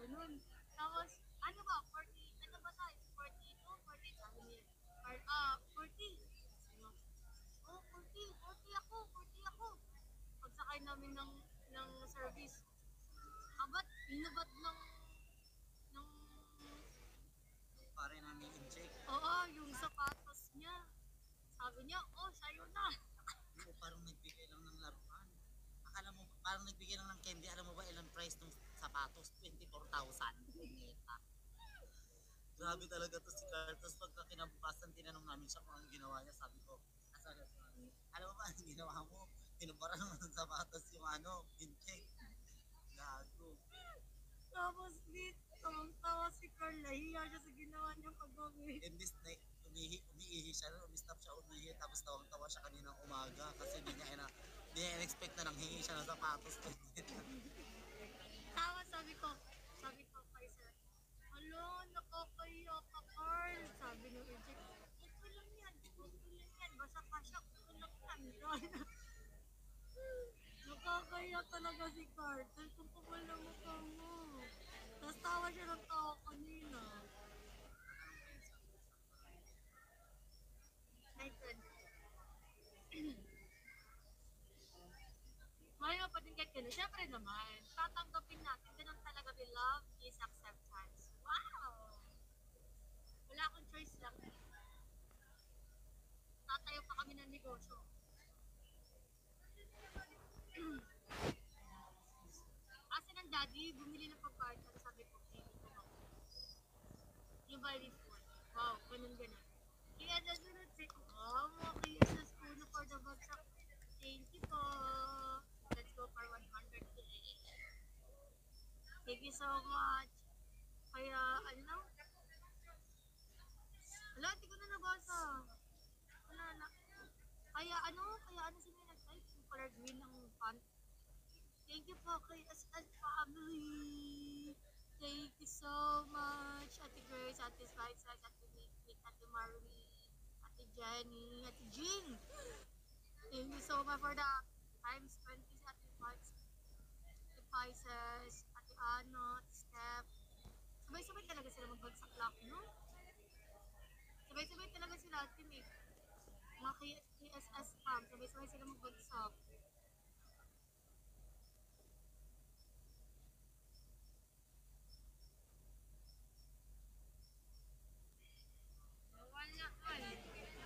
ganun. Tapos, ano ba, 40, ano ba tayo? 42, 40, sabi niya. 40. Ano? Oh, 40, 40 ako, 40 ako. Pagsakay namin ng service, abat, inabot ng Pare namin inject. oo, yung sapatos niya. Sabi niya, oh, sa'yo na. Oo, parang nagbigay lang ng laruan. Akala mo, parang nagbigay lang ng candy. Alam mo ba ilang price ng sapatos? 24,000. Punyeta. Grabe talaga to si Carl. Tapos pagka kinabukasan, tinanong namin siya kung anong ginawa niya. Sabi ko, asabi ko, alam mo ba anong ginawa mo? Pinubara naman ng sapatos yung ano, inject. Gago. Tapos, tawang-tawa si Carl. Nahiya siya sa ginawa niyang kagabi. Imbis na umiihi siya, umistop siya umihi, tapos tawang-tawa siya kaninang umaga kasi hindi niya in-expect na nanghingi siya ng sapatos. Tapos sabi ko kay sir, alo, nakakaya ka, Carl. Sabi ng agent, okay lang yan, okay lang yan. Basta pa siya, okay lang yan. Nakakaya talaga si Carl. Dahil kung kapal na mukha mo. Tapos tawa siya ng tawa kanina. My friend. Mahirap pa din kahit gano'n. Siyempre naman, tatanggapin natin. Ganun talaga, we love is acceptance. Wow! Wala akong choice lang. Tatayo pa kami ng negosyo. Kasi ng daddy, bumili ng pagkain. Pero sabi ko, hindi ko ako. Yung bali food. Wow, ganun. Kaya nasunod si, oh, mga kaya sa school for the bagsak. Thank you po. Let's go for 100K. Thank you so much. Kaya, ano? Wala, hindi ko na nabasa. Wala na. Kaya ano si may nag-type? Yung color green ng font. Thank you po kay SN Family. Thank you so much. Ate Grace, Ate Spices, Ate Nick, Ate Marley, Ate Jenny, Ate Jean. Thank you so much for the times 20 sa Ate Spices, Ate Ano, Ate Steph. Sabay-sabay talaga sila magbagsak lock, no? Sabay-sabay talaga sila Ate Nick. Mga KSS fam, sabay-sabay sila magbagsak. Wala man.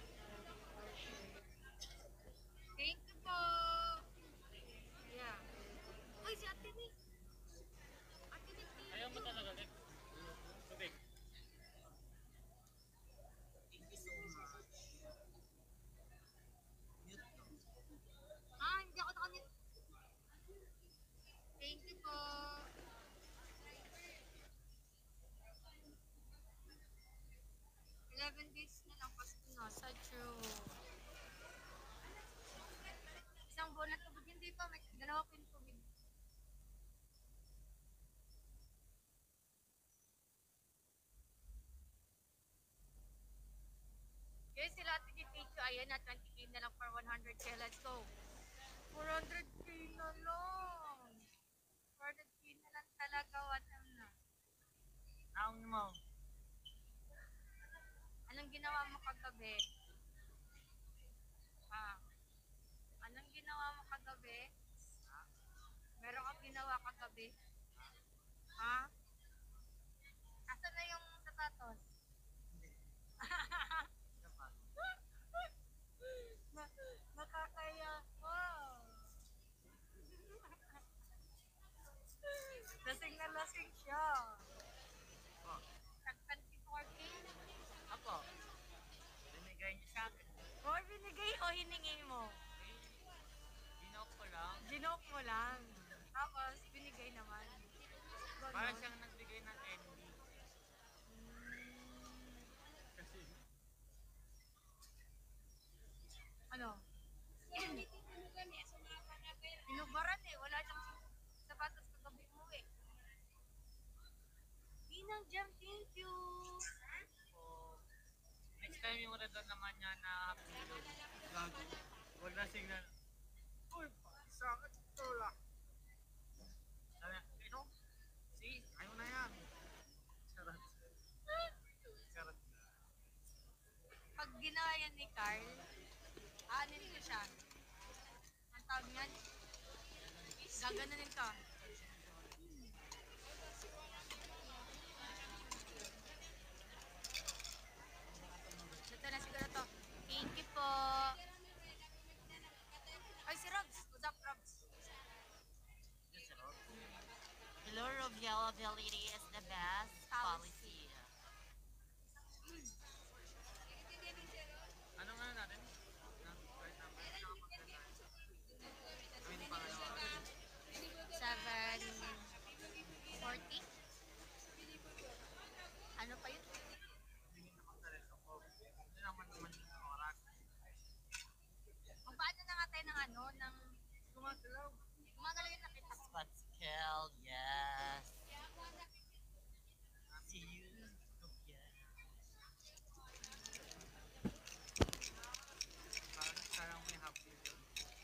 Thank you po. Yeah. Uy, si Ate Nick. Ate Nick, thank Ayaw mo you. talaga, Nick. Tubig. Thank you so much. Mute no? Hindi ako nakamit. Thank you po. 11 days na lang Pasko na. Sa true. Isang buwan na tubig. Hindi pa. May dalawa ko yung tubig. Guys, sila Ate Tito. Ayan na. 20K na lang for 100K. Let's go. 400K na lang. 400K na lang talaga. What na? Naong mo. Anong ginawa mo kagabi? Ha? Anong ginawa mo kagabi? Meron kang ginawa kagabi? Ha? Asan na yung sapatos? Nakakaya ko. Lasing na lasing siya. Oh, Tag-24K? ako. Binigay niyo sa akin. O, binigay o hiningi mo? Ginawa ko lang. Ginoke mo lang. Tapos, binigay naman. Parang Ganon. siyang nagbigay ng candy. Kasi, Ano? Pinubaran eh. Wala siyang sapatos kagabi mo eh. Ninang Jam, thank you. Oh, next time yung redon naman niya na hapilog. Gago. wala signal. Uy, sakit ito lang. Sabi niya, ito? See, ayaw na yan. ni Carl, aanin ko siya. Ang tawag niyan, gaganunin ka. Ito na siguro to. Thank you po. Ay, si Robs. What's up, Robs? Hello, availability is the best policy. Ano nga natin? Ng card number? Ano yung pangalawa? 7:40. Ano pa yun? Tingin ako sa relo ko. Hindi naman yung oras. Magpaano na nga tayo ng ano, ng gumagalaw. Gumagalaw yung nakita ko. Spots kill, yes. See you. Parang may happy yun.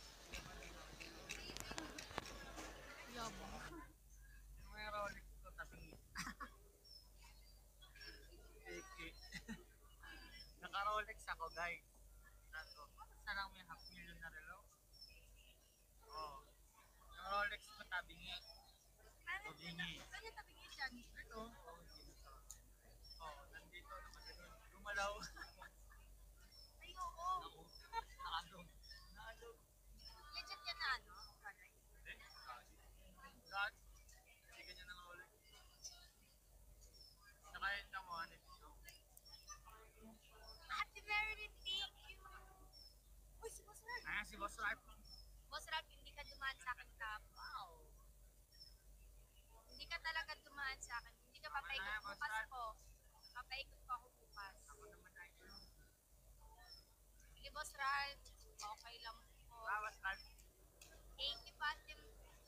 Yabo. Yung may Rolex ko kasi Eke. Naka-Rolex ako, guys. Sabi ko, sarang may half million na relo. Oh. Yung Rolex ko tabingi. Tabingi. Saan yung tabingin dyan? Ito. Oh, hindi na sa akin. Oh, nandito naman ganun. Gumalaw. Ay, oo. Naadog. Naadog. Legit yan na ano? Kalay. God. Hindi ganyan ang Rolex. Saka yun na mo, ano dito. Ate Marilyn, thank you. Uy, si Boss Ralph. Ah, si Boss Ralph. Boss Ralph, hindi ka dumaan sa akin ka. Wow. Hindi ka talaga dumaan sa akin. Hindi ka papaikot Boss bukas Ralph. ko. Papaikot ko ako bukas. Ako naman ay. Sige, Boss Ralph. Okay lang po. Ah, Boss Ralph. Thank you, Patim.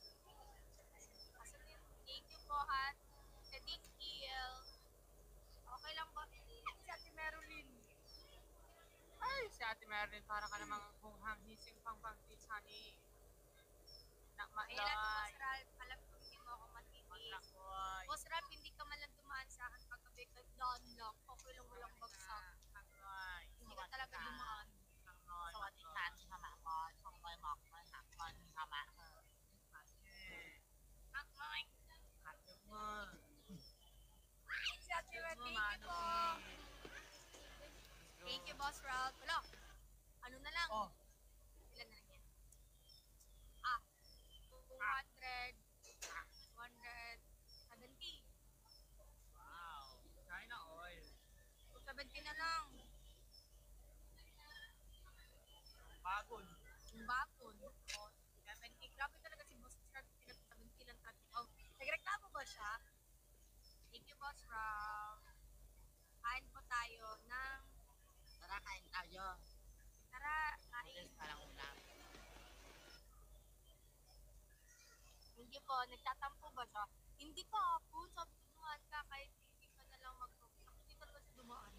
Thank you po, at the Dick Hill. Okay lang ba? Si Ate Marilyn. Ay, si Ate Marilyn, para ka namang hunghang hising pang pangtis, honey. Ayun natin, Boss Ralph. Alam ko hindi mo ako matitis. Nakoy. Boss Ralph, hindi ka man lang dumaan sa akin pagkabi ka daan lang. Okay lang walang bagsak. Nakoy. Hindi ka talaga dumaan. So, what is that? Hama ko. Sangkoy mo ako. Hakon. Hama. Akmay. Hakot mo. Si Ate Ralph, thank you Mano po. Thank you, Boss Ralph. Wala. Ano na lang? Oh, Ilan na lang yan? Ah, 200. 170. wow. China oil. 270 na lang. Bagon. Yung bapon. Oh, 70. Grabe talaga si Boss Ralph. 70 lang traffic. Oh, nagreklamo ba siya? Thank you, Boss Ralph. Kain po tayo ng... Tara, kain tayo. Tara, kain. Ulis na lang ulam. Hindi po, nagtatampo ba siya? Hindi pa ako. Sabi ko dumaan ka kahit hindi ka na lang mag-talk. Hindi talaga siya dumaan.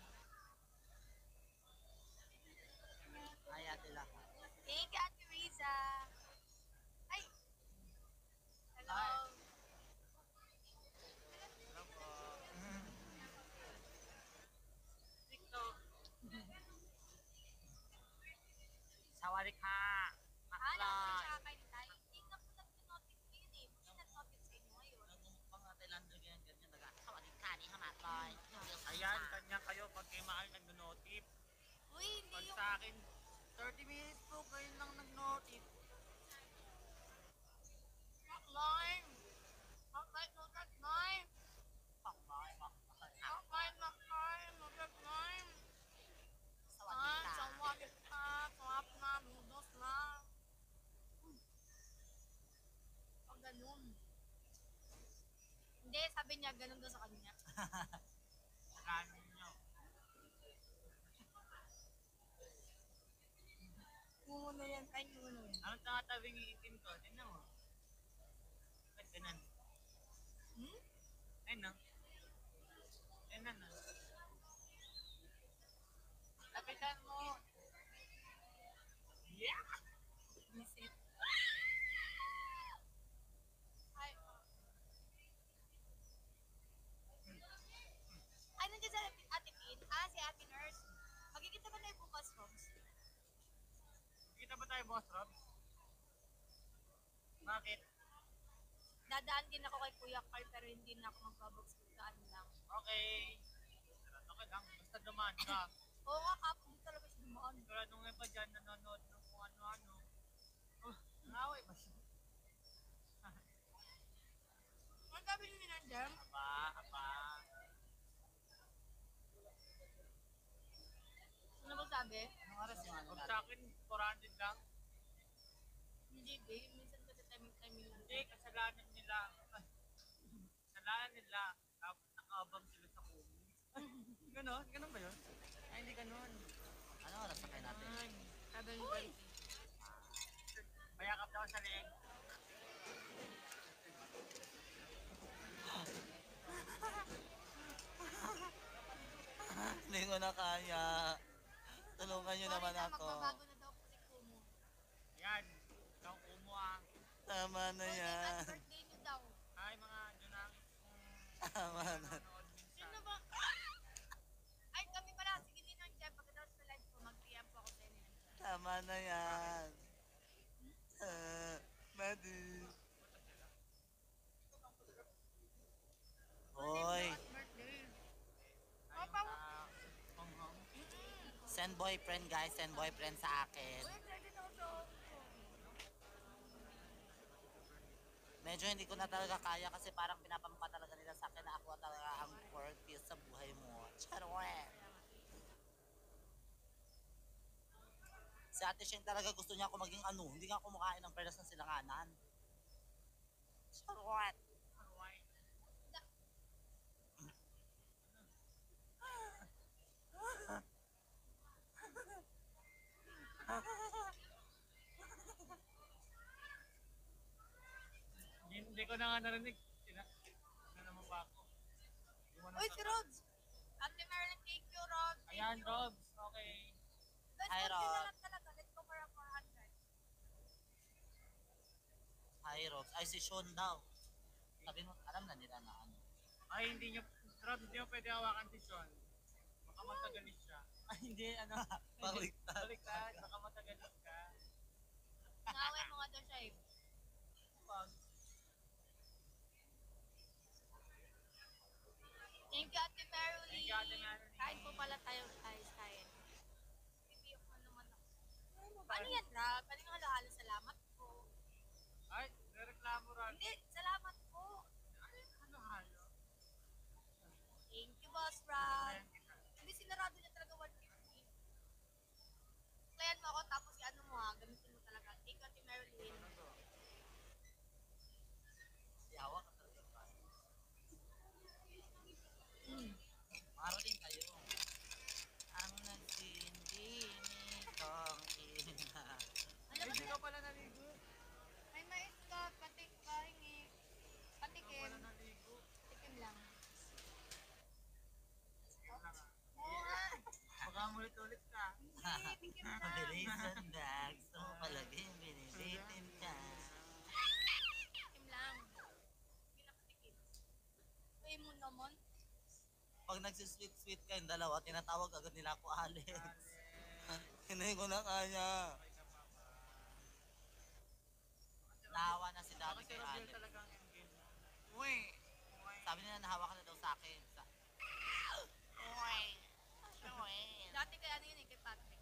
Ay, ate lang. Thank you, Ate Riza. Ay! Hello. Hello po. TikTok. Sawari ka. Ano Maklay. po siya kain tayo? Hindi na po nag-notice ngayon eh. Hindi nag-notice sa inyo ngayon. Nagmumukbang nga Thailander ganyan, ganyan. Nag-sawadik ka ni Hamatloy. Ayan, kanya kayo pag kayo maaari nag-notif. Uy, hindi Pag yung... sa akin, 30 minutes po kayo lang nag-notif. Lime. Hotline, no that lime. Pakbay, pakbay. Hotline, no lime. No that lime. Sawadik ka. Sawadik ka. Swap na. Noodles na. Pag ganun. Hindi, sabi niya, ganun daw sa kanya. Sakanin nyo. Muna yan. Ay, muna yan. Anong tangatabing iitim ko? Tignan mo. Ba't ganun? Hmm? Ayun no? Ayun na no? Lapitan mo. Yeah! Visit. Ay. Ay, nandiyan sa Ate Pin. Ah, si Ate Nurse. Magkikita ba tayo bukas, Roms? Bakit? Dadaan din ako kay Kuya Carl pero hindi na ako magbabox. Daan lang. Okay. Okay lang, basta dumaan ka. Oo nga, kapag di talaga siya dumaan. Sigurado nga pa dyan, nanonood ng kung ano-ano. Oh, nangaway ba siya? Ang sabi niyo nandiyan? Aba. Ano ba sabi? Anong oras yung ano Huwag natin? sa akin, 400 lang. Hindi, babe. Minsan kasi timing-timing lang. Hindi, kasalanan nila. Kasalanan nila. Tapos nakaabang sila sa kumo. Ganon? Ganon ba yun? Ay, hindi ganon. Anong oras sakay natin? Sabi niyo ba? Mayakap daw sa leeg. Hindi ko na kaya. Tulungan nyo naman ako. Magbabago na daw po si Kumu. Yan. Ikaw kumo ah. Tama na yan. Birthday niyo daw. Ay, mga junangis kong Tama na. nanonood minsan. Sino ba? Ay, kami pala. Sige din ang dyan. Pagkatapos sa live ko, mag-PM po ako sa inyo. Tama na yan. Madi. Hoy. Birthday. Ay, Send boyfriend guys. Send boyfriend sa akin. Uy, pwede daw to. Medyo hindi ko na talaga kaya kasi parang pinapamukha talaga nila sa akin na ako talaga ang quirky sa buhay mo. Charot. Si Ate Sheng talaga gusto niya ako maging ano, hindi nga kumakain ng perlas ng silanganan. Charot. Hindi ko na nga narinig. Ano naman ba ako? Hindi mo Uy, si nasasabi. Robs. Ate Marilyn, thank you, Robs. Thank Ayan, you. Robs. Okay. Guys, Hi, konti na Robs. lang talaga. Let's go for a 400. Hi Robs. Ay si Sean daw. Sabi mo, alam na nila na ano. Ay, hindi nyo, Robs, hindi mo pwede hawakan si Sean. Baka matagalis siya. Ay, hindi, ano. Baliktad. Baliktad. Baka matagalis ka. Naway mo nga daw siya eh. Pag, Thank you, Ate Marilyn. Thank you, Ate Marilyn. Kain po pala tayo, guys. Kain. Bibiyok mo naman ako. Ano yan, Rob? Ano yung halo-halo? Salamat po. ay, reklamo rin. Hindi, salamat po. Halo-halo. Thank you, Boss Rob. Hindi, sinarado niya talaga 150. Klayan mo ako, tapos ano mo ha, gamitin mo talaga. Thank you, Ate Marilyn. Yawa ka talaga ba? Marating kayo. Ang nagsindini kong ina. Alam mo, Hindi ka pala naligo. may mais ka, patik, pahingi. Hindi ka Patikim. pala naligo. Tikim lang. Yun lang ah. Oo nga. Baka ulit-ulit ka. Hindi, tikim lang. Mabilis ang dags. So palaging binibitin ka. Tikim lang. Hindi na patikim. Uy mo naman. Pag nagsisweet-sweet kayong dalawa, tinatawag agad nila ako Alex. Hindi ko na kaya. Nahawa na si Dami Kasi kay Robiel Alex. talagang endgame. Uy! Sabi nila nahawa ka na daw sa akin. Uy! Uy! Dati kaya ano yun eh, kay Patrick.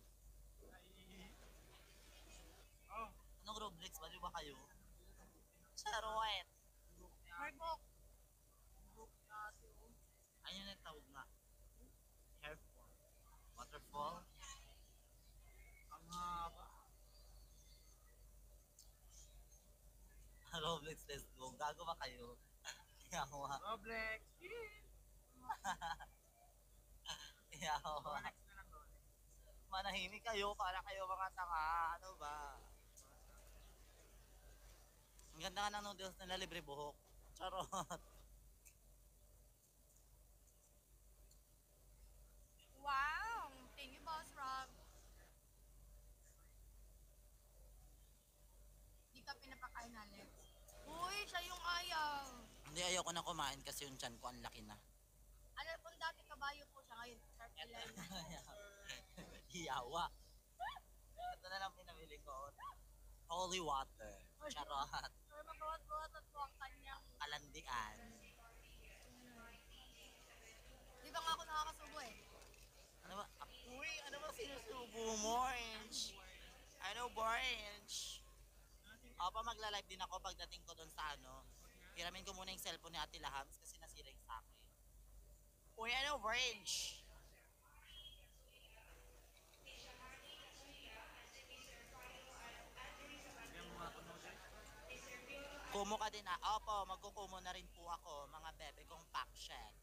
Oh, Anong Roblox? Baliw ba kayo? Charot! Marco. Ano yung tawag nga? Hairfall. Waterfall? ang haba. Roblox, let's go. Gago ba kayo? Yawa. Roblex. Yawa. Rolex na lang Rolex. Manahimik kayo para kayo mga tanga. Ano ba? Ang ganda nga ng noodles nila, libre buhok. Charot. Wow! Thank you, Boss Rob. Di ka pinapakain, Alex. Uy, siya yung ayaw. Hindi, ayoko na kumain kasi yung chan ko ang laki na. Ano kung dati kabayo po siya ngayon, circular na. Yawa. Ito na lang pinamili ko. Holy water. Charot. Or magkawat-kawatan po ang kanyang... Kalandian. Di ba nga ako nakakasubo eh? Ano ba? Uy, ano ba sinusubo mo, Orange? Ano, Orange? Opo, magla-live din ako pagdating ko doon sa ano. Hiramin ko muna yung cellphone ni Ate Lahams kasi nasira yung sa akin. Uy, ano, Orange? Yung mga kuno din. Kumo ka din ah. Opo, magkukumo na rin po ako, mga bebe kong pack shed.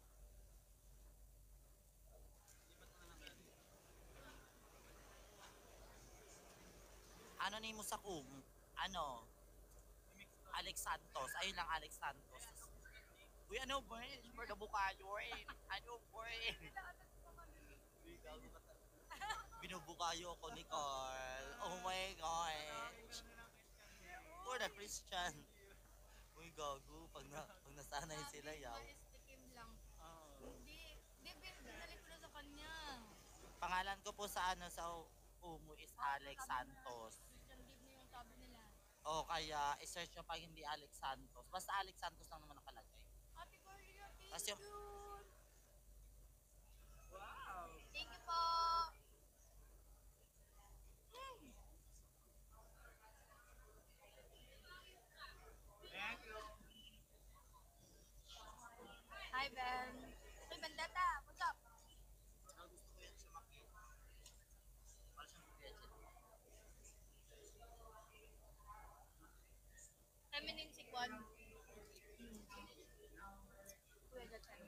Ano ni mo sa kumo? Ano? Alex Santos. Ayun lang, Alex Santos. Uy, ano, Orange? For the bukayo, eh. Ano, Orange? Binubukayo ako ni Carl. Oh my gosh. For the Christian. Uy, gago. Pag nasanay sila, yaw. Malistikim lang. Oh. Hindi. Di, binalik ko na sa kanya. Pangalan ko po sa ano sa Umu is Alex Santos. Christian Gabe na yung sabi nila. O kaya i-search nyo pag hindi Alex Santos. Basta Alex Santos lang naman nakalagay. Ate Carlia, thank Tapos yung- you. Wow! Thank you po. Thank you! Hi, Ben. Hey, Bandata. What's up? Ah, gusto ko yan siya makita. Para siyang gadget. Feminine si Kwan. Kuya Gatchan.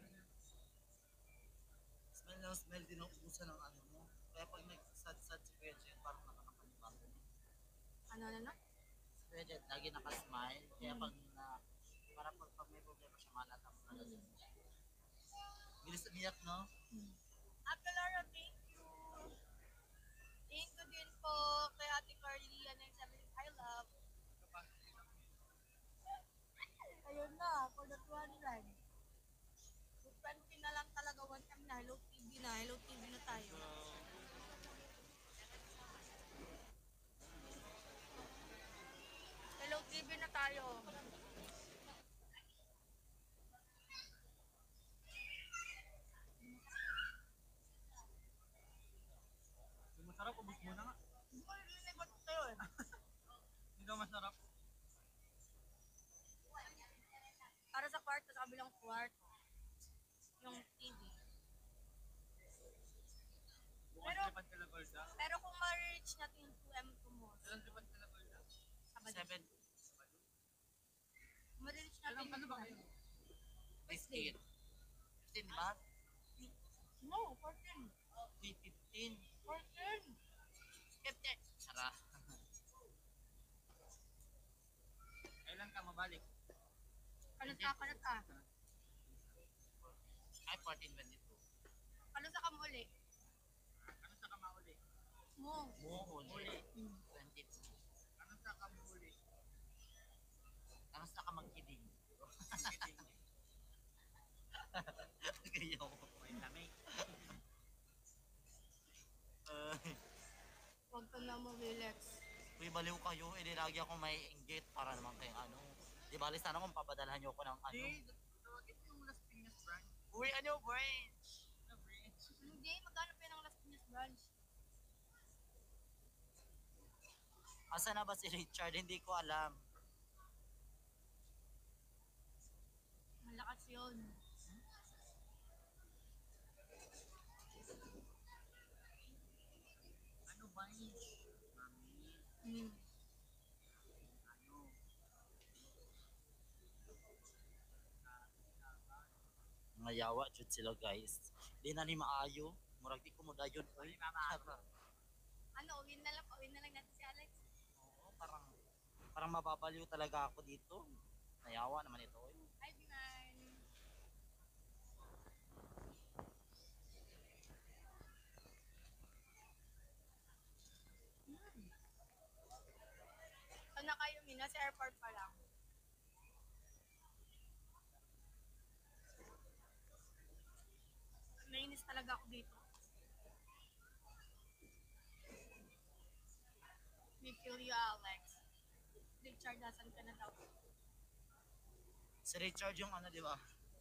Smell na smell din ang usa ng ano mo. Kaya pag nagsad-sad si Kuya Jen, parang nakakapanibago. Ano? Si Kuya Jen, lagi nakasmile. Kaya parang pag may problema siya, malata mo talaga. Bilis umiyak, no? Ate Laura, thank you. Thank you din po kay Ate Carly. Ano yung sabi niya? I love. Ayun na, for the 200. 20 na lang talaga, 1M na. Hello TV na. Hello TV na tayo. Hello TV na tayo. Yung masarap, ubus mo na nga. Hindi ko narinig ba't tayo eh. Hindi daw masarap. Para sa kwarto, sa kabilang kwarto. Yung TV. Bukas Pero- lipad ka na Golda. Pero kung ma-reach natin yung 2M tomorrow, Ilan lipad ka na Golda? Sabado. 7, Ma-reach natin Ilan ano ba kayo? 15. 15, di ba? No, 14. 15. 14. 15. Sara. Kailan ka mabalik? Kalat ka. Ay, 14, 22. Ano sa kam uli? Ano sa kamauli? Mo. Uli. 22. Ano sa kamuli? Ano sa kamagkiling? Gayaw. May lamig. Huwag ka na mag-relax. Uy, baliw kayo. Lagi ako may inggit para naman kayong ano. Di bali sana kung papadalhan nyo ako ng ano. Hindi, ito yung Las Piñas branch. Uy, ano, branch? Ano branch? Hindi, magkano pa yun ang Las Piñas branch? Asa na ba si Richard? Hindi ko alam. Malakas yun. Ano branch? Mami, Hmm. ano? Mga yawa, jud sila guys. Di na ni maayo. Murag di ko mo dayon. Uy, Ano, uwin na lang natin si Alex. Oo, parang mababaliw talaga ako dito. Nayawa naman ito. Uy. Hi, Binan. Saan na kayo, Mina? Sa airport pa lang. Nainis talaga ako dito. May kill you, Alex. They Richard, nasan ka na daw? Si Richard yung ano, di ba?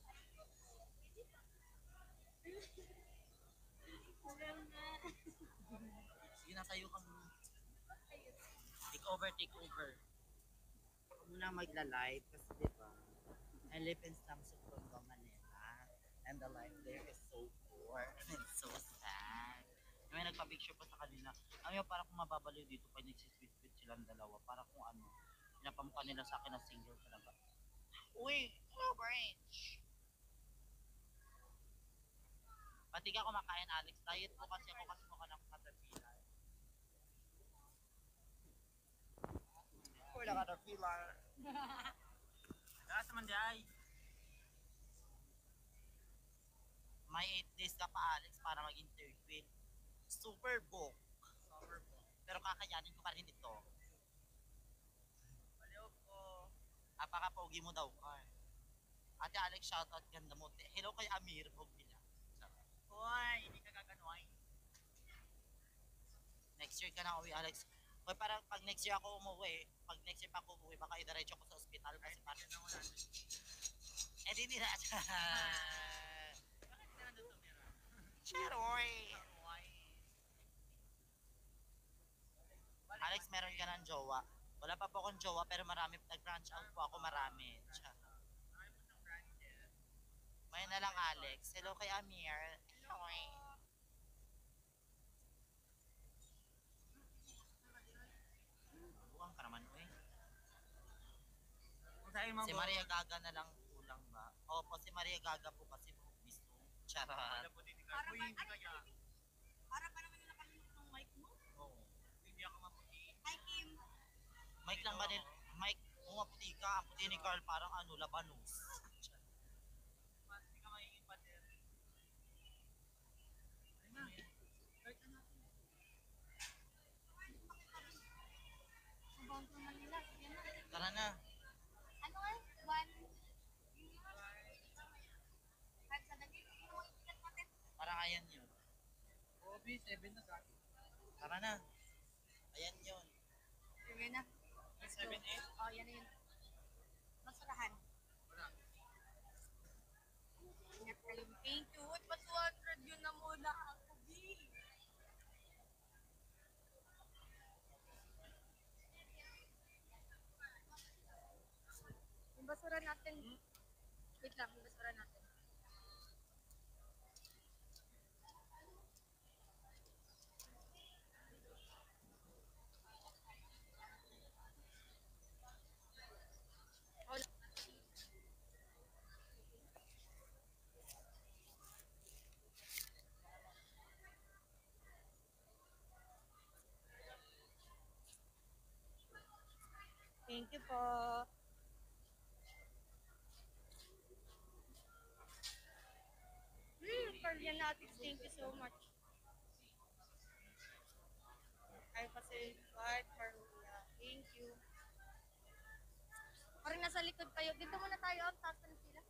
Alam na. Sige na, sayo ka muna. Take over, take over. Ako muna magla-live kasi di ba? I live in Samsung, Tondo, Manila. And the life there is so poor and so sad. May nagpa-picture pa sa kanila. Ano yung parang kung mababaliw dito pag nagsisweet-sweet silang dalawa. Parang kung ano, pinapamukha nila sa akin na single talaga. Uy, Orange! Pati ka kumakain, Alex. Diet ko kasi ako kasi mukha ng caterpillar. Uy, na caterpillar. Lakas naman jay. May 8 days ka pa, Alex, para mag-interview. Super book. Sober po. Pero kakayanin ko pa rin ito. Baliw po. Apaka-pogi mo daw, Carl. Ate Alex, shoutout, ganda mo. Hello kay Amir, pogi lang. Hoy, hindi ka gaganoy. Next year ka na uwi, Alex. Hoy, parang pag next year ako umuwi, pag next year pa ako umuwi, baka idiretso ko sa ospital kasi parang... Yan ako natin. Eh, di nila. Bakit ka nandun tumira? Cheroy! Why? Alex, meron ka ng jowa. Wala pa po akong jowa, pero marami, nag-branch out po ako marami. Ay mo ng branches. May na lang, Alex. Hello kay Amir. Hello. Buwang ka naman, uy. Kung sa'yo mo Si Maria Gaga na lang kulang ba? Opo, si Maria Gaga po kasi gusto. Charot. Wala po din ka. Uy, hindi kaya. Para pa naman yung nakalimutan ng mic mo. Oo. Hindi ako maputi. Hi, Kim. Mike lang ba nil? Mike, kung maputi ka, ang puti ni Carl parang ano, labanos. Mas hindi ka magiging pader. Ayun na. Start na natin. Ang bawang ng Manila. Yan na. Tara na. Ano nga? One. Kahit sa daging, ano yung tigat natin? Parang ayan yun. Obi, 7 na dati. Tara na. Ayan yun. Sige na. 7, 8. Oh, yan na yun. Masalahan. Wala. Ingat kayo. Thank you. What ba 200 yun na muna ako, B? Yung basura natin. Wait lang, yung basura natin. Thank you po. Carlianatic, thank you so much. Ay, kasi, what, Maria, thank you. Parang nasa likod tayo. Dito muna tayo, ang taas ng sila.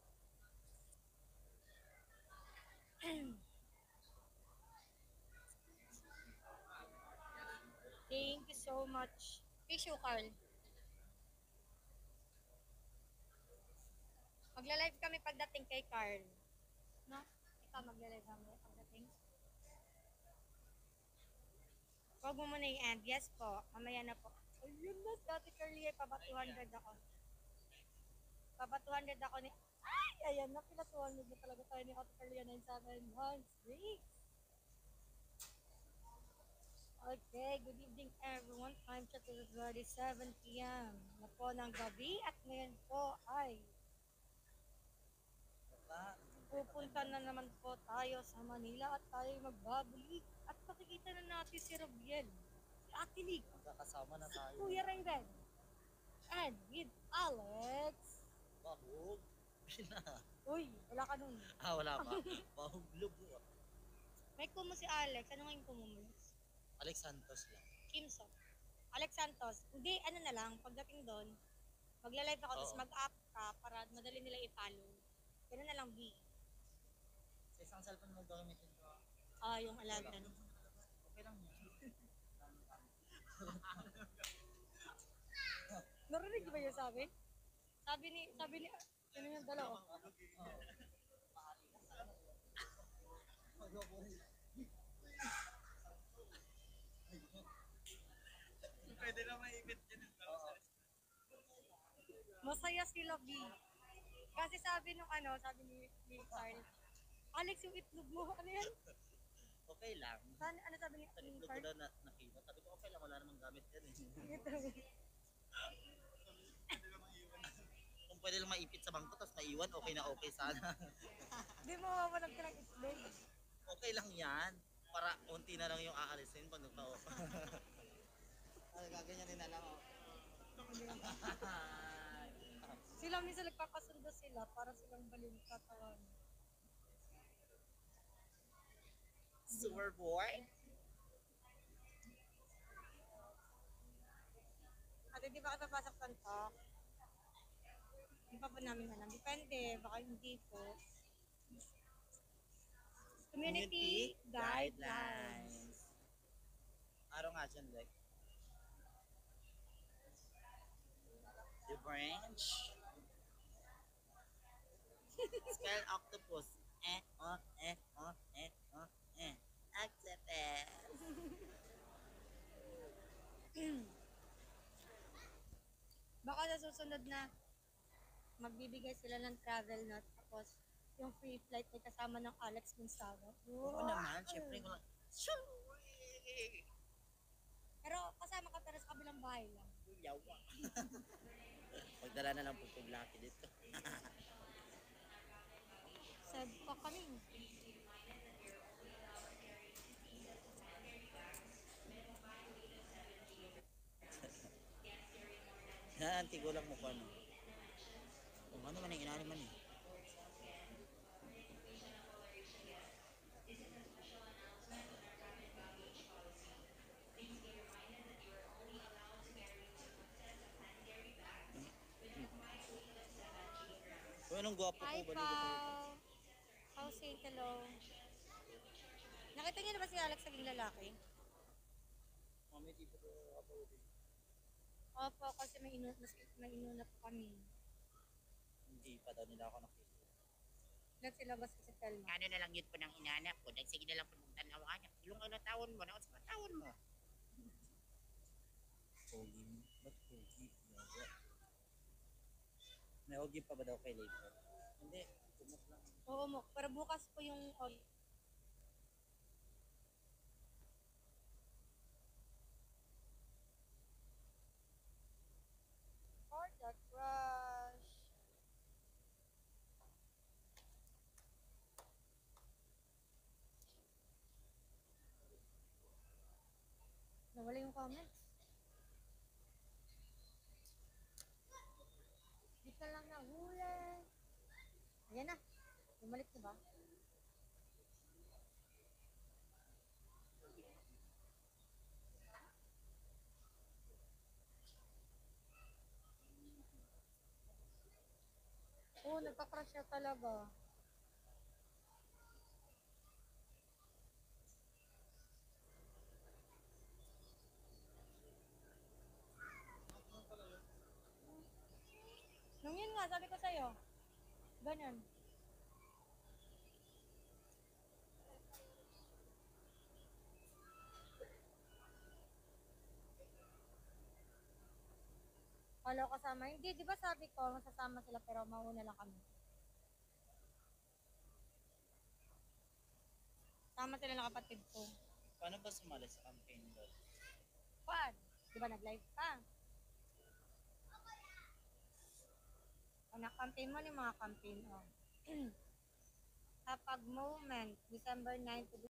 Thank you so much. Tissue, Carl. Magla-live kami pagdating kay Carl. No? Ikaw magla-live kami pagdating. Huwag mo muna i-end. Yes po. Mamaya na po. Ayun na. Dati Carly, paba 200 ako. Paba 200 ako ni... Ay! Ayan na. Pila 200 na talaga tayo ni Ate Carly. 971. Okay, good evening everyone. Time check is already 7 p.m. na po ng gabi at ngayon po ay pupunta na naman po tayo sa Manila at tayo magbabalik at makikita na natin si Robiel, si Ate Lig, Magkakasama na si tayo. Kuya Raven, and with Alex. Bahog. Uy, wala ka nun. Wala pa. Bahog lubo. May kumo si Alex. Ano nga yung kumo mo? Alex Santos lang. Kimso. Alex Santos. Hindi, ano na lang, pagdating doon, magla-live ako, tapos Oo. mag-up ka para madali nila i-follow. Ganun na lang, B. Sa isang cellphone mo gagamitin ko. Ah, yung alagan. Okay lang yun. Narinig ba yung sabi? Sabi ni, ano yung dalawa? Pwede na maibit yun. Masaya sila, B. Kasi sabi nung ano, sabi ni Carl, Alex, yung itlog mo, ano yan? Okay lang. Ano sabi ni Sa itlog ko Carl? daw nakita. Sabi ko, okay lang, wala namang gamit yan eh. Kung pwede lang maipit sa bangko, tapos maiwan, okay na okay sana. Di mo mawawalag ka ng itlog. Okay lang yan. Para unti na lang yung aalisin pag nagpa-off. Ay, gaganyanin na lang. Sila minsan nagkakasundo sila para silang baling katawan. Super boy. Ate, di ba ka papasok kanto? Di pa po namin alam. Depende, baka hindi po. Community guidelines. Araw nga dyan, like. The branch. Spell octopus. Octopus. Baka sa susunod na magbibigay sila ng travel note tapos yung free flight ay kasama ng Alex Gonzaga. Oo naman, syempre wala. Pero kasama ka pero sa kabilang bahay lang. Yawa. Pagdala na lang pupuglaki dito. Sad pa kami. Yan, tigulang mo ko ano. Kung ano man yung inalim man eh. Kung anong gwapo ko, Hi, baligo ko. Pao. How's it? Hello. Nakita niyo na ba si Alex naging lalaki? Mami, di pa ko ako din. Opo, kasi may inuna po kami. Hindi pa daw nila ako nakita. Nagsilabas ko si Telma. Ano na lang yun po ng inanak ko. Sige na lang po ng tanawa niya. Ilong ano taon mo na. Sa taon mo. Pogi mo. Ba't pogi? Yawa. May ogi pa ba daw kay later? Hindi. Tumok lang. Oo mo, pero bukas po yung For the crush. Nawala yung comments. Di ka lang nahuli. Ayan na. Bumalik na ba? Oo, nagka-crush siya talaga. Nung yun nga, sabi ko sa'yo. Ganyan. Wala kasama. Hindi, di ba sabi ko, masasama sila pero mauna lang kami. Sama sila ng kapatid ko. Paano ba sumali sa campaign doon? Paano? Di ba nag-live ka? Campaign mo yung mga campaign. Oh. Kapag moment, December 9 to